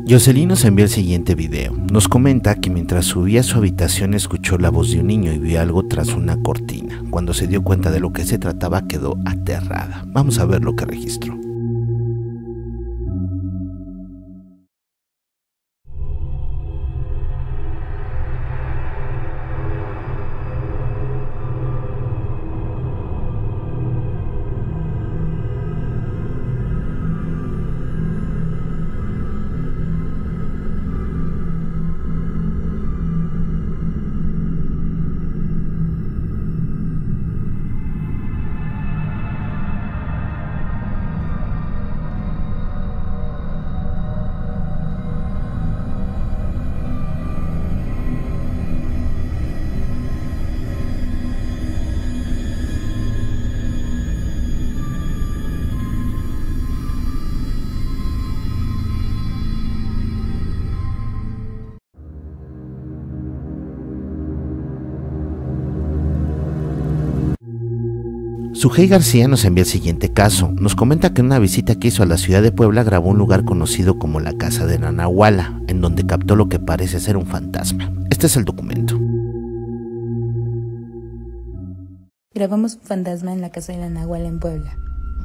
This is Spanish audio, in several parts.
Jocelyn nos envía el siguiente video. Nos comenta que mientras subía a su habitación escuchó la voz de un niño y vio algo tras una cortina. Cuando se dio cuenta de lo que se trataba quedó aterrada. Vamos a ver lo que registró. Sujei García nos envía el siguiente caso. Nos comenta que en una visita que hizo a la ciudad de Puebla grabó un lugar conocido como la Casa de la Nahuala, en donde captó lo que parece ser un fantasma. Este es el documento. Grabamos un fantasma en la Casa de la Nahuala en Puebla.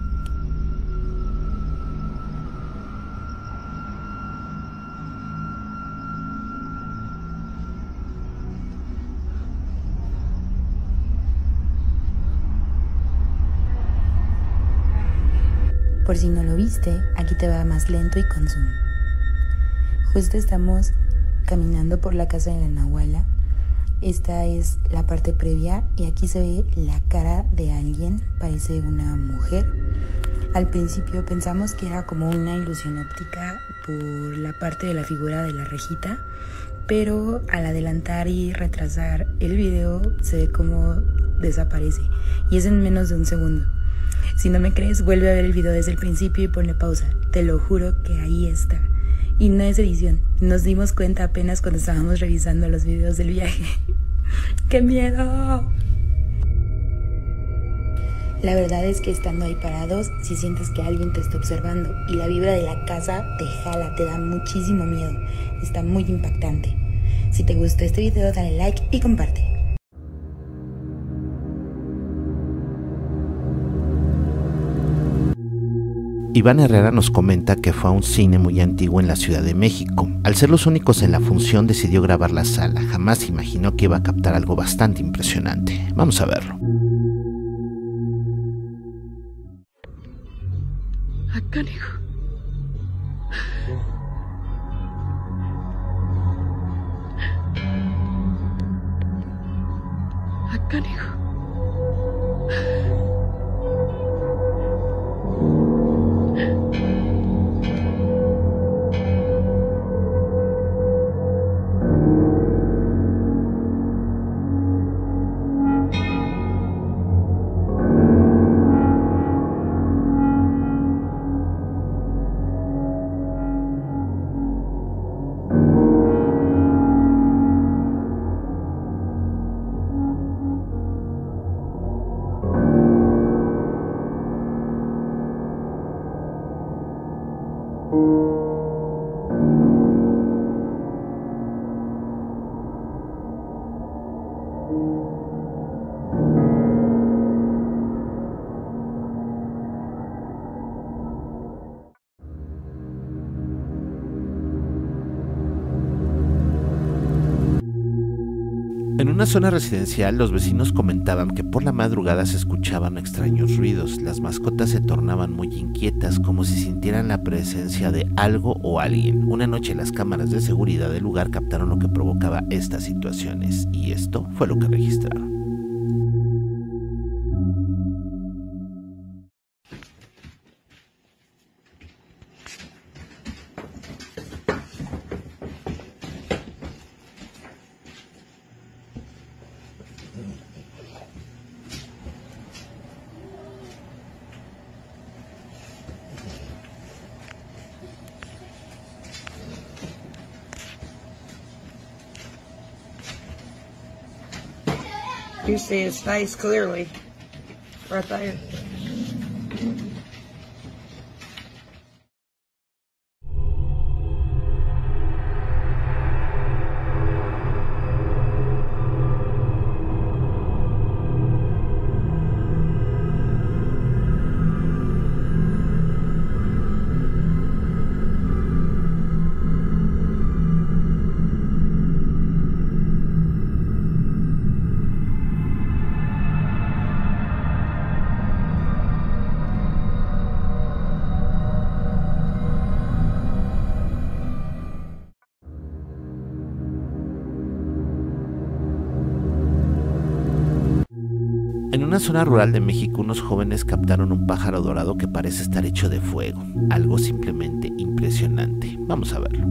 Por si no lo viste, aquí te va más lento y con zoom. Justo estamos caminando por la Casa de la Nahuala. Esta es la parte previa y aquí se ve la cara de alguien, parece una mujer. Al principio pensamos que era como una ilusión óptica por la parte de la figura de la rejita, pero al adelantar y retrasar el video se ve como desaparece y es en menos de un segundo. Si no me crees, vuelve a ver el video desde el principio y ponle pausa. Te lo juro que ahí está. Y no es edición. Nos dimos cuenta apenas cuando estábamos revisando los videos del viaje. ¡Qué miedo! La verdad es que estando ahí parados, si sientes que alguien te está observando y la vibra de la casa te jala, te da muchísimo miedo. Está muy impactante. Si te gustó este video, dale like y comparte. Iván Herrera nos comenta que fue a un cine muy antiguo en la Ciudad de México. Al ser los únicos en la función decidió grabar la sala. Jamás imaginó que iba a captar algo bastante impresionante. Vamos a verlo. Acá, hijo. Acá, hijo. En una zona residencial, los vecinos comentaban que por la madrugada se escuchaban extraños ruidos. Las mascotas se tornaban muy inquietas, como si sintieran la presencia de algo o alguien. Una noche las cámaras de seguridad del lugar captaron lo que provocaba estas situaciones, y esto fue lo que registraron. You see his face clearly, right there. En una zona rural de México, unos jóvenes captaron un pájaro dorado que parece estar hecho de fuego, algo simplemente impresionante. Vamos a verlo.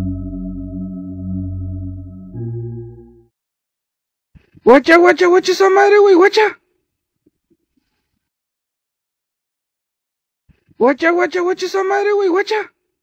Guacha, guacha, guacha esa madre, güey, guacha. Guacha, guacha, guacha esa madre, güey, guacha.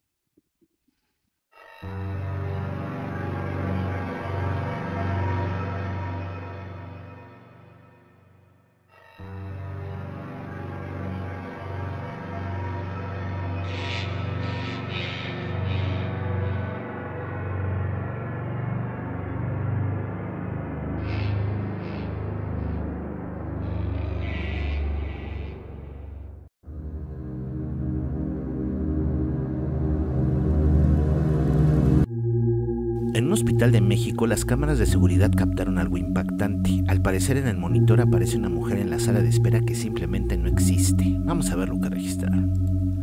En un hospital de México, las cámaras de seguridad captaron algo impactante. Al parecer, en el monitor aparece una mujer en la sala de espera que simplemente no existe. Vamos a ver lo que registraron.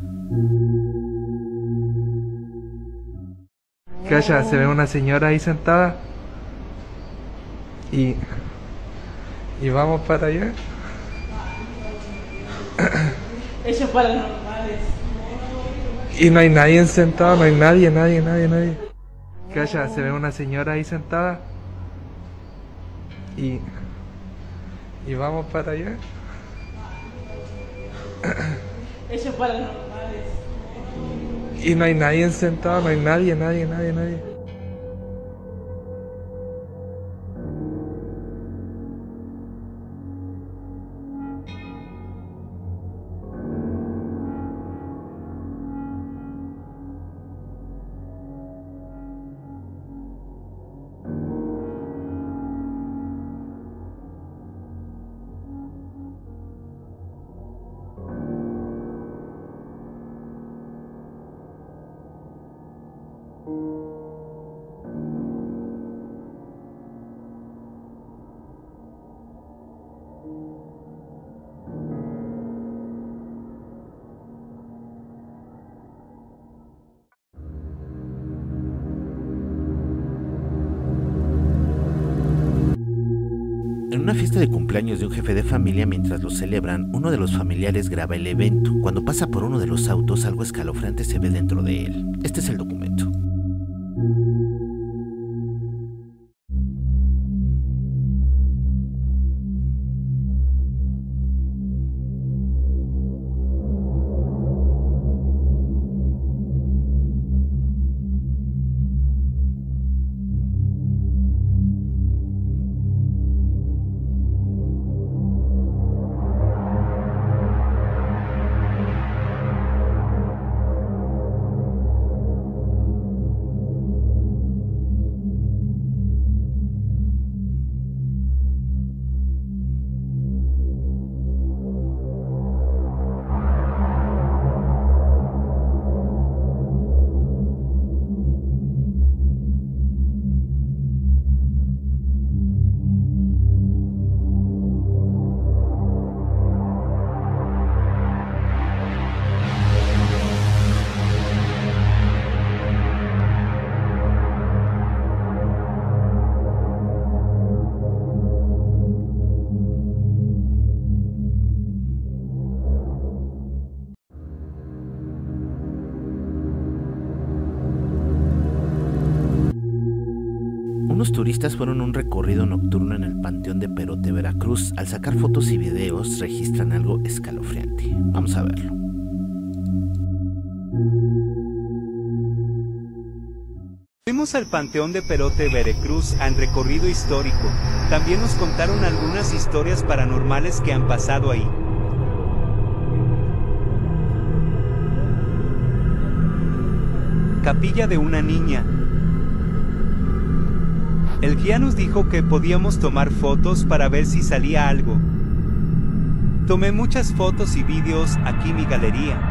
Calla, se ve una señora ahí sentada. Y vamos para allá. Hechos paranormales. Y no hay nadie sentado, no hay nadie. Calla, se ve una señora ahí sentada. Y vamos para allá. Hechos paranormales. Y no hay nadie sentado, no hay nadie. En una fiesta de cumpleaños de un jefe de familia, mientras lo celebran, uno de los familiares graba el evento. Cuando pasa por uno de los autos, algo escalofriante se ve dentro de él. Este es el documento. Unos turistas fueron a un recorrido nocturno en el Panteón de Perote, Veracruz. Al sacar fotos y videos registran algo escalofriante. Vamos a verlo. Fuimos al Panteón de Perote, Veracruz, en recorrido histórico. También nos contaron algunas historias paranormales que han pasado ahí. Capilla de una niña. El guía nos dijo que podíamos tomar fotos para ver si salía algo. Tomé muchas fotos y vídeos, aquí mi galería.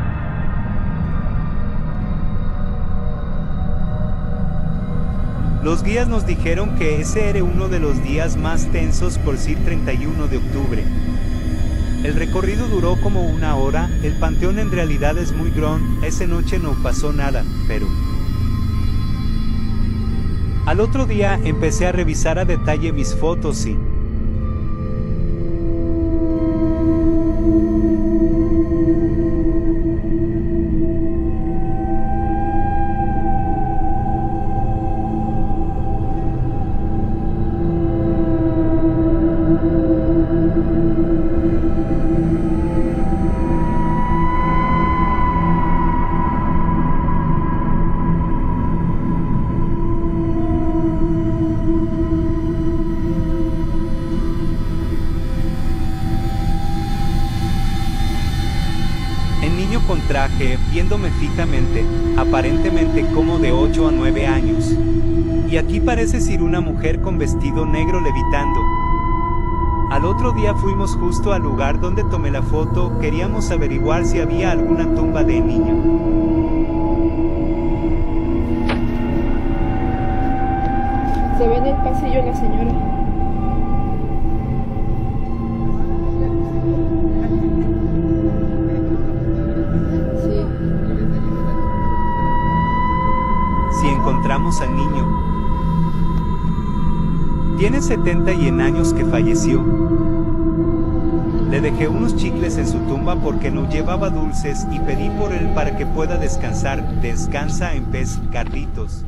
Los guías nos dijeron que ese era uno de los días más tensos por ser 31 de octubre. El recorrido duró como 1 hora, el panteón en realidad es muy grande, esa noche no pasó nada, pero... Al otro día empecé a revisar a detalle mis fotos y... niño con traje, viéndome fijamente, aparentemente como de 8 a 9 años. Y aquí parece ser una mujer con vestido negro levitando. Al otro día fuimos justo al lugar donde tomé la foto, queríamos averiguar si había alguna tumba de niño. Se ve en el pasillo la señora. Sí. Si encontramos al niño. Tiene 71 años que falleció. Le dejé unos chicles en su tumba porque no llevaba dulces y pedí por él para que pueda descansar. Descansa en paz, Carlitos.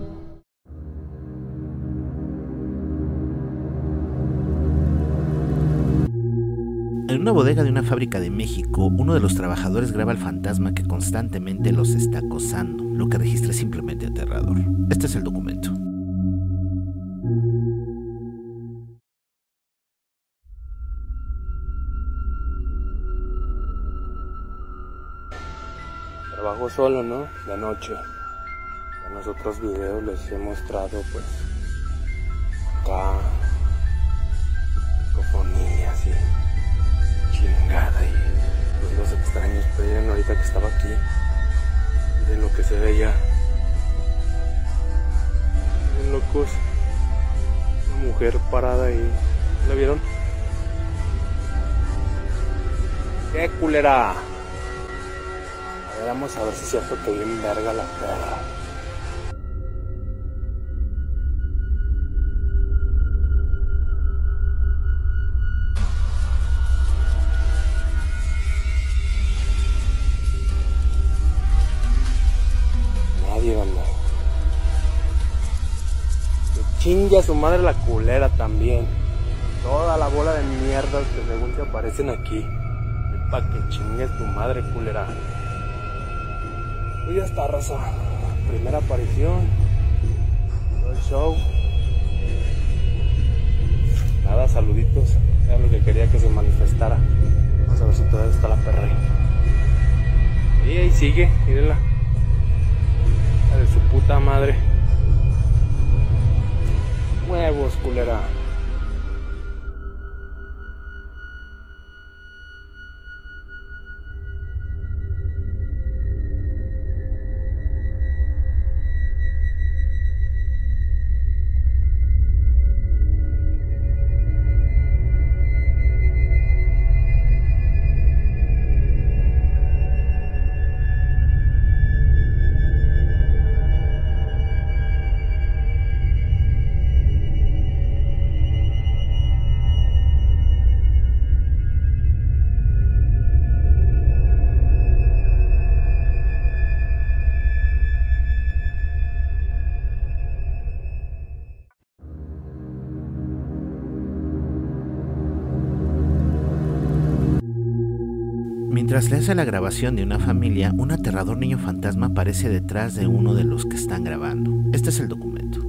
En una bodega de una fábrica de México, uno de los trabajadores graba al fantasma que constantemente los está acosando, lo que registra es simplemente aterrador. Este es el documento. Trabajo solo, ¿no? De noche. En los otros videos les he mostrado, pues, acá, psicofonías y chingada y ruidos extraños. Pero miren, ahorita que estaba aquí, miren lo que se veía. Miren, locos. Una mujer parada ahí. ¿La vieron? ¡Qué culera! Vamos a ver si es cierto que bien verga la perra. Nadie, banda. Que chingue a su madre la culera también. Toda la bola de mierdas que según se aparecen aquí. Pa' que chingue a tu madre, culera. Y ya está, raza. Primera aparición. Todo el show. Nada, saluditos. Era lo que quería que se manifestara. Vamos a ver si todavía está la perra ahí. Y ahí sigue, mírenla. La de su puta madre. Huevos, culera. Mientras le hace la grabación de una familia, un aterrador niño fantasma aparece detrás de uno de los que están grabando. Este es el documento.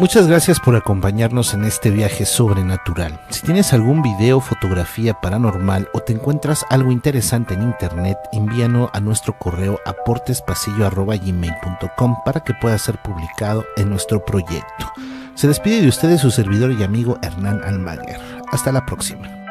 Muchas gracias por acompañarnos en este viaje sobrenatural. Si tienes algún video, fotografía paranormal o te encuentras algo interesante en internet, envíanos a nuestro correo aportespasillo@gmail.com para que pueda ser publicado en nuestro proyecto. Se despide de ustedes su servidor y amigo Hernán Almaguer. Hasta la próxima.